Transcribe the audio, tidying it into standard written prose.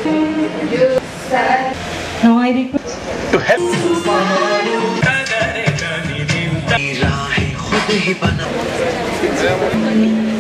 Now I request to help. राहें खुद ही बना